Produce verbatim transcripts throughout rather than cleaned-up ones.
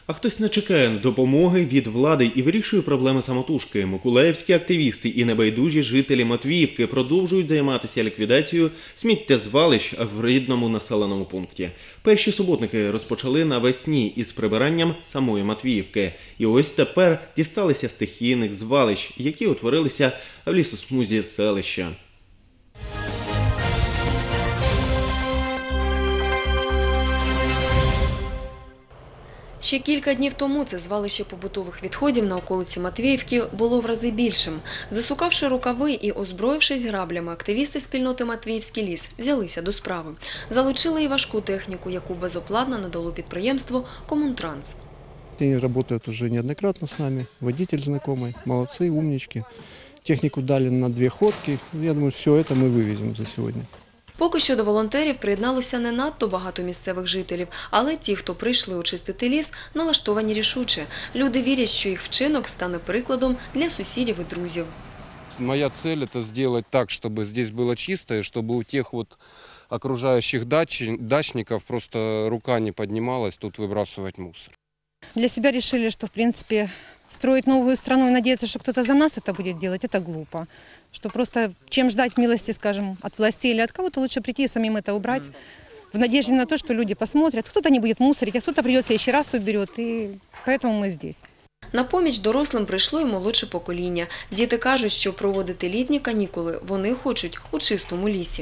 А хтось не чекає допомоги від влади і вирішує проблеми самотужки. Миколаївські активісти і небайдужі жителі Матвіївки продовжують займатися ліквідацією сміттєзвалищ в рідному населеному пункті. Перші суботники розпочали навесні із прибиранням самої Матвіївки. І ось тепер дісталися стихійних звалищ, які утворилися в лісосмузі селища. Ще кілька днів тому це звалище побутових відходів на околиці Матвіївки було в рази більшим. Засукавши рукави і озброївшись граблями, активісти спільноти «Матвіївський ліс» взялися до справи. Залучили і важку техніку, яку безоплатно надало підприємство «Комунтранс». Они работают уже неоднократно с нами, водитель знакомый, молодцы, умнички. Технику дали на две ходки, я думаю, все это мы вывезем за сегодня. Поки що до волонтерів приєдналося не надто багато місцевих жителів, але ті, хто прийшли очистити ліс, налаштовані рішуче. Люди вірять, що їх вчинок стане прикладом для сусідів і друзів. Моя цель – это сделать так, чтобы здесь было чисто, и чтобы у тех вот окружающих дачников просто рука не поднималась тут выбрасывать мусор. Для себя решили, что в принципе строить новую страну и надеяться, что кто-то за нас это будет делать, это глупо. Что просто чем ждать милости, скажем, от властей или от кого-то, лучше прийти и самим это убрать. В надежде на то, что люди посмотрят, кто-то не будет мусорить, а кто-то придет, следующий раз уберет. И поэтому мы здесь. На поміч дорослим прийшло і молодше покоління. Діти кажуть, що проводити літні канікули вони хочуть у чистому лісі.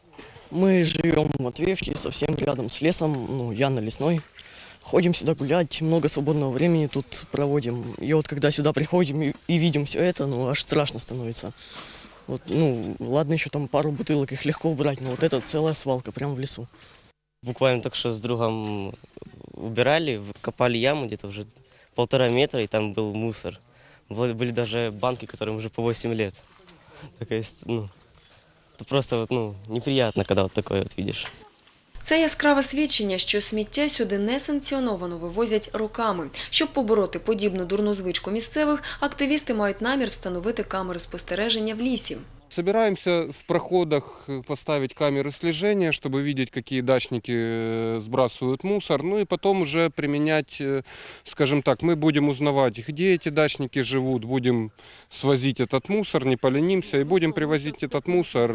Мы живем в Матвеевке, совсем рядом с лесом, ну, я на Лесной. Ходим сюда гулять, много свободного времени тут проводим. И вот когда сюда приходим и, и видим все это, ну аж страшно становится. Вот, ну, ладно, еще там пару бутылок, их легко убрать, но вот это целая свалка прямо в лесу. Буквально только что с другом убирали, копали яму где-то уже полтора метра, и там был мусор. Были даже банки, которым уже по восемь лет. Такая, ну, это просто вот, ну, неприятно, когда вот такое вот видишь. Це яскраве свідчення, що сміття сюди несанкціоновано вивозять роками. Щоб побороти подібну дурну звичку місцевих, активісти мають намір встановити камери спостереження в лісі. Собираемся в проходах поставить камеры слежения, чтобы видеть, какие дачники сбрасывают мусор. Ну и потом уже применять, скажем так, мы будем узнавать, где эти дачники живут, будем свозить этот мусор, не поленимся, и будем привозить этот мусор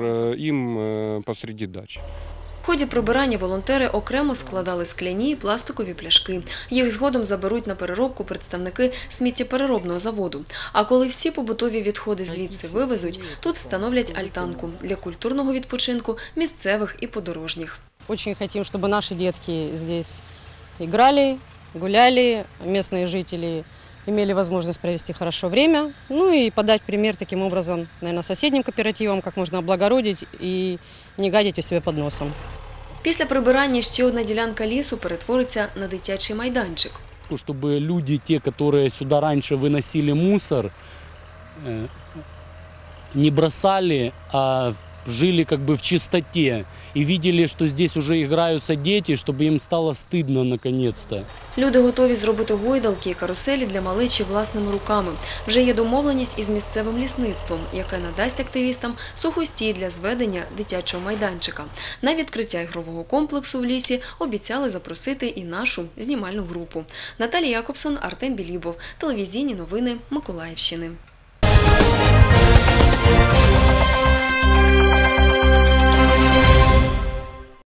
им посреди дачи. В ході прибирання волонтери окремо складали скляні і пластикові пляшки. Їх згодом заберуть на переробку представники сміттєпереробного заводу. А коли всі побутові відходи звідси вивезуть, тут встановлять альтанку для культурного відпочинку місцевих і подорожніх. Очень хотим, чтобы наши детки здесь играли, гуляли, местные жители имели возможность провести хорошо время, ну и подать пример таким образом, наверное, соседним кооперативам, как можно облагородить и не гадить у себя под носом. Після прибирання ще одна ділянка лісу перетвориться на дитячий майданчик. Чтобы люди, те, которые сюда раньше выносили мусор, не бросали, а жили как бы в чистоте и видели, что здесь уже играются дети, чтобы им стало стыдно наконец-то. Люди готові зробити гойдалки і каруселі для малечі власними руками. Вже є домовленість із місцевим лісництвом, яке надасть активістам сухостій для зведення дитячого майданчика. На відкриття ігрового комплексу в лісі обіцяли запросити і нашу знімальну групу. Наталія Якобсон, Артем Білібов. Телевізійні новини Миколаївщини.